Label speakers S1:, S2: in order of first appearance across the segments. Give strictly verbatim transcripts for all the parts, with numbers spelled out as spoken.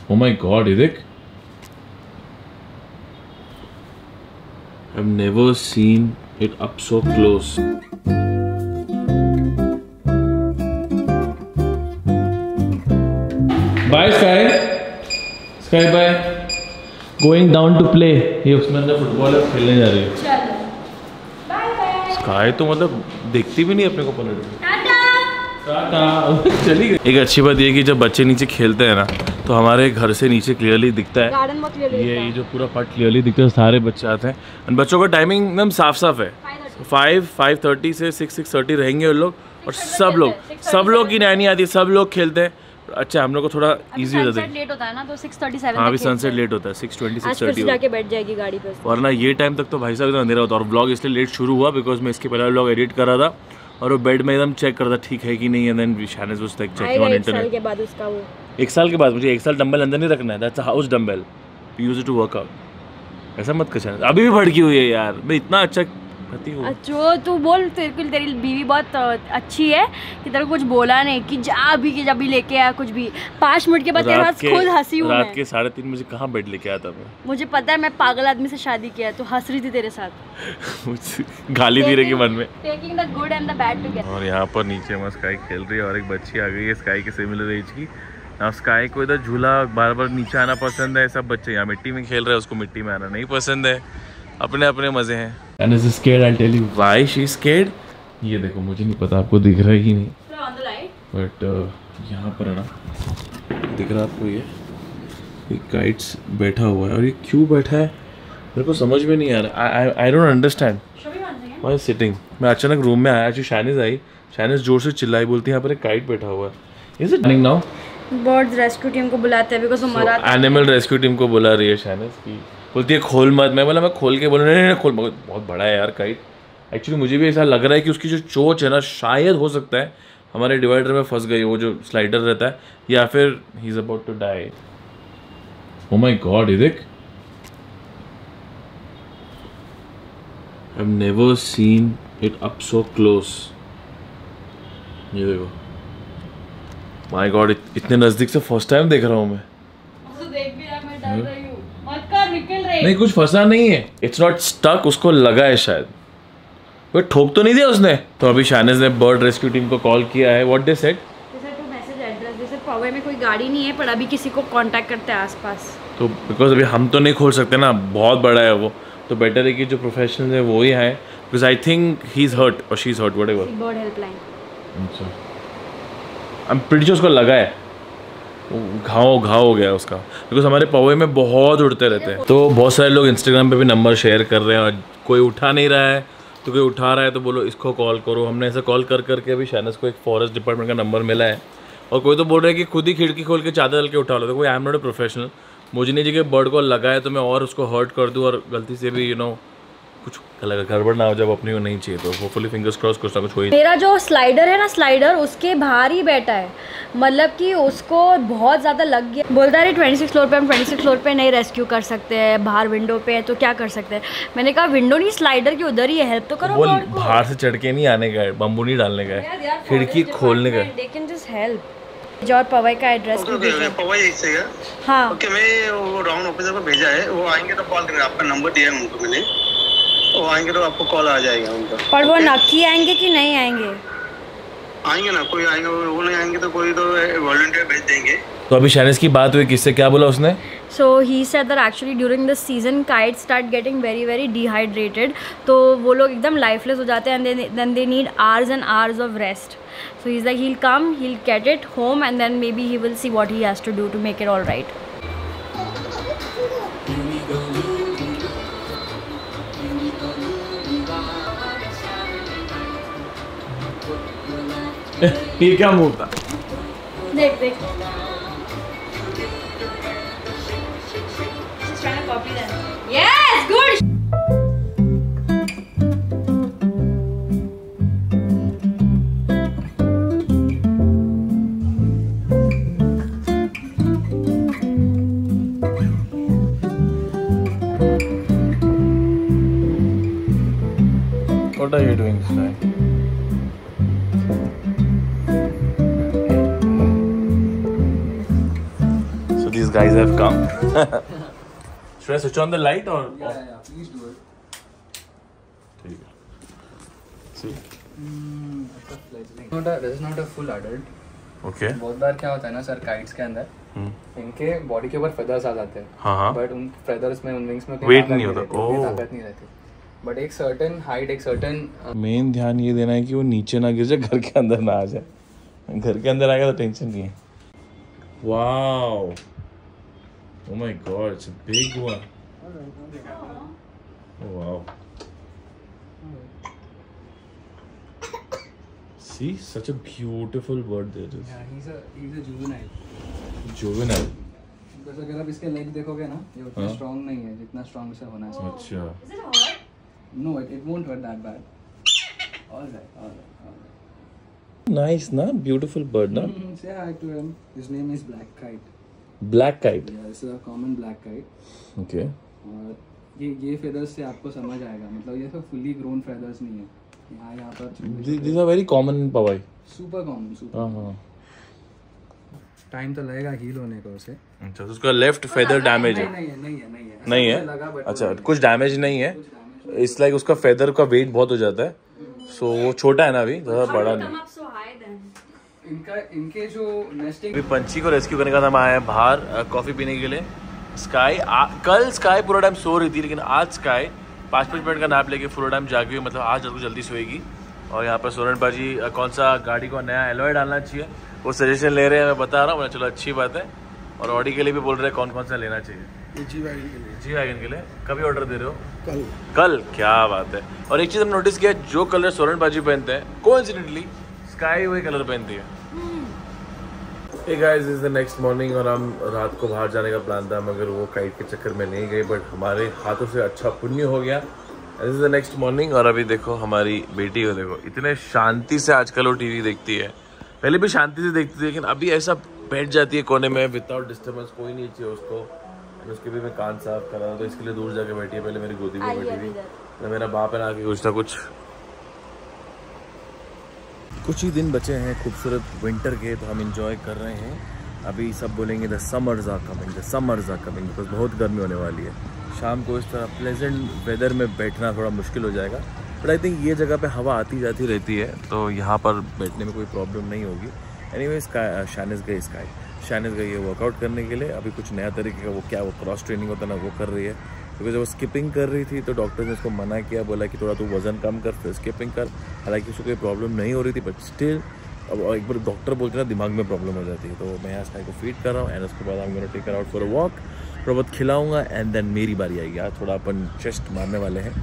S1: Oh my God, Idik. I've never seen it up so close. Bye, Sky. Sky, bye. Going down to play. ये उसमें अंदर football खेलने जा रही है.
S2: चलो. Bye bye.
S1: Sky तो मतलब देखती भी नहीं अपने को पलट के. चली गई। एक अच्छी बात ये कि जब बच्चे नीचे खेलते हैं ना तो हमारे घर से नीचे क्लियरली दिखता है,
S2: गार्डन बहुत क्लियरली
S1: ये ये जो पूरा पार्ट क्लियरली दिखता है, सारे बच्चे आते हैं। और बच्चों का टाइमिंग एकदम साफ साफ है, फाइव फाइव थर्टी से सिक्स सिक्स थर्टी रहेंगे वो लोग, और सब लोग सब लोग की नैनी आती है, सब लोग खेलते हैं। अच्छा हम लोग को थोड़ा इजी हो जाता है,
S2: लेट होता है ना तो सिक्स थर्टी सेवन।
S1: हाँ अभी सनसेट लेट होता है, सिक्स ट्वेंटी सिक्स थर्टी
S2: जाके बैठ जाएगी गाड़ी पे,
S1: वरना ये टाइम तक तो भाई साहब अंधेरा होता है। और व्लॉग इसलिए लेट शुरू हुआ बिकॉज मैं इसके पहले व्लॉग एडिट कर रहा था और वो बेड में एकदम चेक करता ठीक है कि नहीं, and then Shanaz was like checking on internet.
S2: एक साल के बाद उसका वो
S1: एक साल के बाद मुझे एक साल डंबल अंदर नहीं रखना है, that's a house dumbbell, we use it to work out. ऐसा मत कर शैनेज, अभी भी भड़की हुई है यार, मैं इतना अच्छा पति हूं।
S2: जो तू बोल, तेरे तेरी बीवी बहुत अच्छी है कि तेरे को कुछ बोला नहीं कि जा अभी के जब भी लेके आया कुछ भी, पाँच मिनट के बाद तेरे पास खुद हंसी हूं।
S1: रात के साढ़े तीन बजे कहाँ बेड लेके आता मैं,
S2: मुझे पता है, मैं पागल आदमी से शादी किया है, तो हंस रही थी तेरे साथ।
S1: गाली दे रही मन में।
S2: Taking the good and the bad together.
S1: और यहाँ पर नीचे मैं स्काई खेल रही है और एक बच्ची आ गई है स्काई के सिमिलर एज की। ना स्काई को इधर झूला बार बार नीचे आना पसंद है, सब बच्चे यहाँ मिट्टी में खेल रहे हैं, उसको मिट्टी में आना नहीं पसंद है, अपने अपने मजे हैं। And is scared? I'll tell you why she's scared. ये देखो, मुझे नहीं पता आपको दिख रहा है कि नहीं, बट uh, यहाँ पर है ना, दिख रहा है आपको, ये एक गाइड्स बैठा हुआ है और ये क्यों बैठा है मेरे को समझ में नहीं आ रहा। I I don't understand why sitting. मैं अचानक रूम में आया, जो शैनिज आई, शैनिज जोर से चिल्लाई, बोलती है यहाँ पर एक गाइड बैठा हुआ है। Is it running now?
S2: Bird rescue team को बुलाते हैं बिकॉज़ हमारा
S1: एनिमल रेस्क्यू टीम को बुला रही है शैनिज की, बोलती है खोल मत। मैं बोला मैं खोल के बोला नहीं नहीं खोल, बहुत बड़ा है यार काइट। एक्चुअली मुझे भी ऐसा लग रहा है कि उसकी जो चोंच है ना, शायद हो सकता है हमारे डिवाइडर में फंस गई, वो जो स्लाइडर रहता है, या फिर he is about to die. Oh my god इदिक, I have never seen it up so close. ये देखो, माय गॉड, इतने नजदीक से फर्स्ट टाइम देख रहा हूँ मैं।
S2: तो देख भी रहा, मैं डर रही हूँ। मत कर, निकल रही।
S1: नहीं कुछ फंसा नहीं है, इट्स नॉट स्टक, उसको लगा है शायद, वो ठोक तो नहीं दिया उसने। तो अभी शैनिज ने बर्ड रेस्क्यू टीम को कॉल किया है। What they said?
S2: जैसे टू मैसेज एड्रेस, जैसे पवे में कोई गाड़ी नहीं है पर अभी किसी को कांटेक्ट करते हैं आसपास।
S1: तो बिकॉज अभी हम तो नहीं खोल सकते ना, बहुत बड़ा है वो, तो बेटर है कि जो प्रोफेशनल है वो ही है, because I think he is hurt और she is hurt, whatever.
S2: Bird helpline.
S1: अच्छा, आई एम प्रीटी श्योर उसको लगा है, घाव घाव हो गया उसका, बिकॉज हमारे पौवे में बहुत उड़ते रहते हैं। तो बहुत सारे लोग इंस्टाग्राम पे भी नंबर शेयर कर रहे हैं और कोई उठा नहीं रहा है, तो कोई उठा रहा है तो बोलो इसको कॉल करो। हमने ऐसा कॉल कर करके अभी शैनस को एक फॉरेस्ट डिपार्टमेंट का नंबर मिला है, और कोई तो बोल रहा है कि खुद ही खिड़की खोल के चादर डाल के उठा लो। तो कोई I am not a professional, मुझे नहीं चाहिए बर्ड को लगा है तो मैं और उसको हर्ट कर दूँ और गलती से भी यू नो कुछ गड़बड़ ना हो, जब अपनी को नहीं चाहिए। तो होपफुली फिंगर्स क्रॉस कुछ ना कुछ हो ही।
S2: मेरा जो स्लाइडर है ना, स्लाइडर उसके बाहर ही बैठा है, मतलब कि उसको बहुत ज़्यादा लग गया। बोलता है ट्वेंटी सिक्स फ्लोर पे, हम ट्वेंटी सिक्स फ्लोर पे नहीं रेस्क्यू कर सकते हैं, बाहर विंडो पे है तो क्या कर सकते हैं। मैंने कहा विंडो नहीं, स्लाइडर की उधर ही है, हेल्प तो करो।
S1: वो बाहर से चढ़ के नहीं आने का है, बम्बू नहीं डालने का है, खिड़की खोलने का है।
S2: They can just help. George Powai का एड्रेस भी भेजा।
S3: पवई से है?
S2: हाँ
S3: ओके, मैं वो राउंड ऑफिसर को भेजा है, वो आएंगे तो कॉल करेंगे। आपका नंबर दिया है उनको मैंने, वो आएंगे तो आपको कॉल आ जाएगा उनका।
S2: पर वो नक्की आएंगे कि नहीं आएंगे?
S3: आएंगे ना, कोई आएंगे, वो नहीं आएंगे तो कोई तो वॉलंटियर भेज देंगे।
S1: तो अभी शैनिस की बात हुई, किससे क्या बोला उसने?
S2: So he said that actually during this season kites start getting very very dehydrated, तो वो लोग एकदम lifeless हो जाते हैं and then then they need hours and hours of rest. So he's like he'll come, he'll get it home and then maybe he will see what he has to do to make it all right.
S1: ये क्या move था?
S2: देख देख, she's trying to copy them. Yes, good.
S1: What are you doing, Sky? these guys have come. Should I switch on the light or?
S4: Yeah, yeah, please do it.
S1: ठीक है. See.
S4: Hmm, not a, this is not a full adult.
S1: Okay.
S4: बहुत बार क्या होता है ना sir kites के अंदर इनके बॉडी के ऊपर फेदर्स आ जाते हैं.
S1: हाँ हाँ.
S4: बट उन फेदर्स में उन विंग्स में
S1: वेट नहीं होता. ओह.
S4: ताकत नहीं रहती. बट एक सर्टेन हाइट एक सर्टेन
S1: मेन ध्यान ये देना है कि वो नीचे ना गिर जाए, घर के अंदर ना आ जाए. घर के अंदर आएगा तो टेंशन नहीं है. Wow. Oh my god, it's a big one. Oh wow. See, such a beautiful bird there is.
S4: Yeah, he's a he's a juvenile.
S1: Juvenile.
S4: बस अगर आप इसके लेग देखोगे ना ये उतना स्ट्रांग नहीं है जितना स्ट्रांग से होना चाहिए.
S1: अच्छा.
S2: Is it hot?
S4: No, it, it won't hurt that bad. All right, all right, all right.
S1: Nice, na? Beautiful bird, na?
S4: Mm, say hi to him. His name is Black Kite.
S1: Black kite.
S4: Yeah, this is a common black kite.
S1: Okay.
S4: और ये ये feathers से आपको समझ आएगा. मतलब ये सब fully grown feathers नहीं है. यहाँ यहाँ पर
S1: These, these are very common in Powai.
S4: super common, super.
S1: हाँ हाँ.
S4: टाइम तो लगेगा हील होने को उसे.
S1: अच्छा, तो उसका लेफ्ट फेदर डैमेज है.
S4: नहीं है, नहीं है, नहीं है.
S1: नहीं है.
S4: लगा but
S1: अच्छा, कुछ डैमेज नहीं है. इट्स लाइक उसका फेदर का वेट बहुत हो जाता है. सो वो छोटा है ना अभी, ज़्यादा बड़ा नहीं.
S2: Up so high then.
S4: इनका इनके जो नेस्टिंग
S1: अभी पंछी को रेस्क्यू करने का हम आए हैं बाहर कॉफ़ी पीने के लिए. स्काई कल स्काई पूरा टाइम सो रही थी, लेकिन आज स्काई पाँच पाँच मिनट का नैप लेके पूरा टाइम जागी हुई. मतलब आज जल्दी जल्दी सोएगी. और यहाँ पर सोनन बाजी कौन सा गाड़ी को नया एलॉय डालना चाहिए वो सजेशन ले रहे हैं. मैं बता रहा हूँ. चलो अच्छी बात है. और ऑडी के लिए भी बोल रहे हैं कौन कौन सा लेना चाहिए.
S4: जी वैगन के लिए.
S1: जी वैगन के लिए कभी ऑर्डर दे रहे हो?
S4: कल.
S1: कल. क्या बात है. और एक चीज़ हमने नोटिस किया, जो कलर सोनन बाजी पहनते हैं कोइंसिडेंटली स्काई वही कलर पहनती है. Hey guys, this is the next morning और हम रात को बाहर जाने का प्लान था मगर वो काइट के चक्कर में नहीं गए. बट हमारे हाथों से अच्छा पुण्य हो गया. This is the next morning और अभी देखो हमारी बेटी को देखो, इतने शांति से आजकल वो टीवी देखती है. पहले भी शांति से देखती थी, लेकिन अभी ऐसा बैठ जाती है कोने में विदाउट डिस्टर्बेंस. कोई नहीं चाहिए उसको. उसके भी मैं कान साफ कर रहा हूँ तो इसके लिए दूर जाके बैठी है. पहले मेरी गोदी में बैठी थी तो मेरा बाप है ना आके कुछ ना कुछ. कुछ ही दिन बचे हैं खूबसूरत विंटर के, तो हम इंजॉय कर रहे हैं. अभी सब बोलेंगे the summers are coming, the summers are coming, because बहुत गर्मी होने वाली है. शाम को इस तरह प्लेजेंट वेदर में बैठना थोड़ा मुश्किल हो जाएगा. बट आई थिंक ये जगह पे हवा आती जाती रहती है तो यहाँ पर बैठने में कोई प्रॉब्लम नहीं होगी. एनीवे स्काई शानिस गई स्काई शानिस गई है वर्कआउट करने के लिए. अभी कुछ नया तरीके का वो क्या वो क्रॉस ट्रेनिंग होता है ना वो कर रही है. क्योंकि जब वो स्किपिंग कर रही थी तो डॉक्टर ने उसको मना किया, बोला कि थोड़ा तू वज़न कम कर फिर स्किपिंग कर. हालांकि उसको कोई प्रॉब्लम नहीं हो रही थी बट स्टिल अब एक बार डॉक्टर बोलते ना दिमाग में प्रॉब्लम हो जाती है. तो मैं यहाँ स्काई को फीड कर रहा हूँ एंड उसके बाद I am gonna take her out for a walk. थोड़ा बहुत खिलाऊंगा एंड देन मेरी बारी आएगी. आज थोड़ा अपन चेस्ट मारने वाले हैं.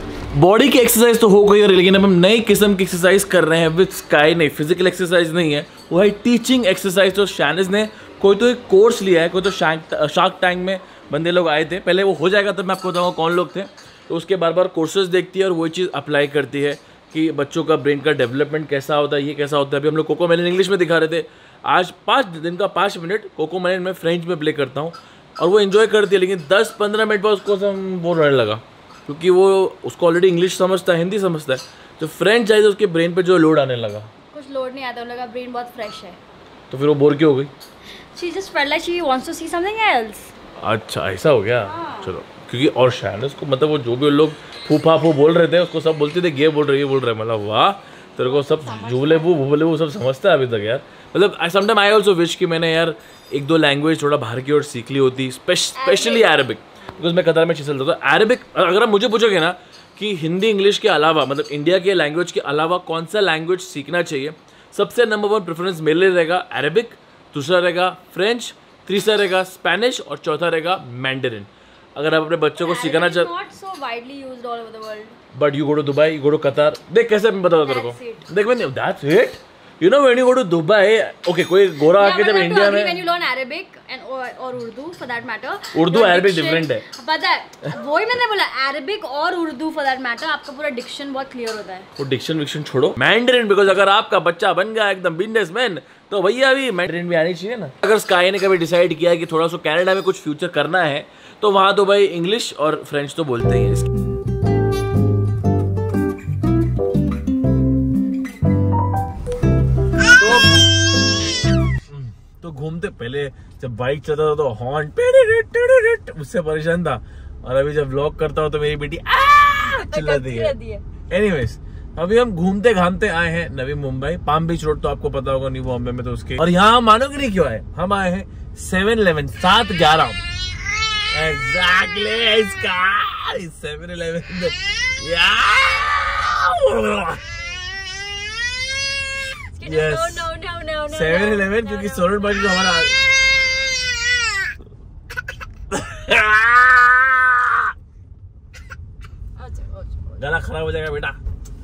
S1: बॉडी की एक्सरसाइज तो हो गई है, लेकिन अब हम नई किस्म की एक्सरसाइज कर रहे हैं विद स्काई. नहीं, फिजिकल एक्सरसाइज नहीं है, वो है टीचिंग एक्सरसाइज. तो शानिस ने कोई तो एक कोर्स लिया है, कोई तो शार्क टैंक में बंदे लोग आए थे. पहले वो हो जाएगा तब मैं आपको बताऊँगा कौन लोग थे. तो उसके बार बार कोर्सेज देखती है और वही चीज़ अप्लाई करती है कि बच्चों का ब्रेन का डेवलपमेंट कैसा होता है, ये कैसा होता है. अभी हम लोग कोको मेलन इंग्लिश में दिखा रहे थे. आज पाँच दिन का पाँच मिनट कोको मेलन में फ्रेंच में प्ले करता हूँ और वो इन्जॉय करती है. लेकिन दस पंद्रह मिनट बाद उसको हम वो रहने लगा क्योंकि वो उसको ऑलरेडी इंग्लिश समझता है, हिंदी समझता है. जो फ्रेंच आई तो उसके ब्रेन पे जो लोड आने लगा.
S2: कुछ लोड नहीं आता, उन लोगों का ब्रेन बहुत फ्रेश है.
S1: तो फिर वो बोर क्यों हो गई?
S2: She just felt like she wants to see something else.
S1: अच्छा ऐसा हो गया. चलो, क्योंकि और शायद को मतलब वो जो भी लोग फूफा फू बोल रहे थे उसको सब बोलते थे ये बोल रहे ये बोल रहे. मतलब वाह, तेरे को सब जुबले वो भूबले वो सब समझता है अभी तक यार. मतलब I sometime I also wish कि मैंने यार एक दो लैंग्वेज थोड़ा बाहर की ओर सीख ली होती, स्पेशली अरबिक. बिकॉज मैं कतार में चिसल था. तो अरबिक अगर आप मुझे पूछोगे ना कि हिंदी इंग्लिश के अलावा मतलब इंडिया के लैंग्वेज के अलावा कौन सा लैंग्वेज सीखना चाहिए, सबसे नंबर वन प्रेफरेंस मेरे लिए रहेगा अरबिक, दूसरा रहेगा फ्रेंच, तीसरा रहेगा स्पेनिश और चौथा रहेगा मैंडरिन. अगर आप अपने बच्चों को सिखाना चाहते
S2: Not so widely used all over the world.
S1: But you go to Dubai, you go to Qatar. देख कैसे मैं बताऊँ तेरे को. देख मैं that's it. You know when you go to Dubai, okay, कोई गोरा आके जब इंडिया में
S2: when you learn Arabic and or, or Urdu for that matter,
S1: Urdu Arabic different है.
S2: पता है, वही मैंने बोला अरबिक और उर्दू for that matter आपका पूरा डिक्शन बहुत क्लियर होता है.
S1: वो डिक्शन विक्शन छोड़ो, मैंडरिन. बिकॉज अगर आपका बच्चा बन गया एकदम बिजनेसमैन तो भैया अभी मैंडरिन भी आनी चाहिए ना. अगर स्काई ने कभी डिसाइड किया कि थोड़ा सा कनाडा में कुछ फ्यूचर करना है तो वहाँ तो भाई इंग्लिश और फ्रेंच तो बोलते ही हैं. तो घूमते पहले जब बाइक चलाता था तो हॉर्न उससे परेशान था, और अभी जब व्लॉग करता हूँ तो मेरी बेटी चिल्लाती है। एनीवेज अभी हम घूमते घामते आए हैं Navi Mumbai, Palm Beach Road तो आपको पता होगा न्यू बॉम्बे में, तो उसके और यहाँ मानोगे नहीं क्यों आए, हम आए हैं सेवन इलेवन सात ग्यारह exactly seven eleven seven eleven क्योंकि सोलन बाजी जो हमारा गला खराब हो जाएगा बेटा।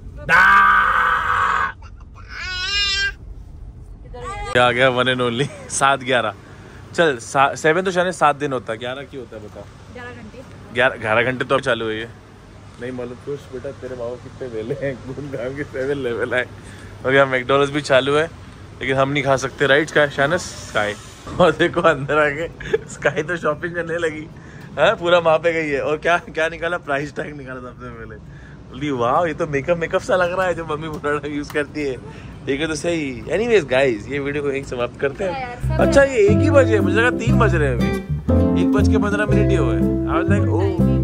S1: आ गया वन एंड ओनली सात ग्यारह। चल सेवन तो शायद सात दिन होता है, ग्यारह क्यों होता है बता?
S2: ग्यारह घंटे
S1: ग्यारह ग्यारह घंटे तो अब चालू हुई है। नहीं मालूम खुश बेटा तेरे बाबा कितने वेले हैं घूम घाम के सेवन लेवल आए। और यहाँ मैकडोनल्ड्स भी चालू है लेकिन हम नहीं खा सकते, राइट स्काई शानस स्काई। और देखो अंदर आके स्काई तो शॉपिंग करने लगी है, पूरा वहाँ पे गई है। और क्या क्या निकाला, प्राइस टैग निकाला सबसे पहले। बोली वाह ये तो मेकअप मेकअप सा लग रहा है जो मम्मी प्रोडक्ट यूज करती है, ठीक है तो सही। एनीवेज गाइस ये वीडियो को यहीं समाप्त करते हैं। अच्छा ये एक ही बजे, मुझे लगा तीन बज रहे हैं अभी, एक बज के पंद्रह मिनट ही हुए। I was like oh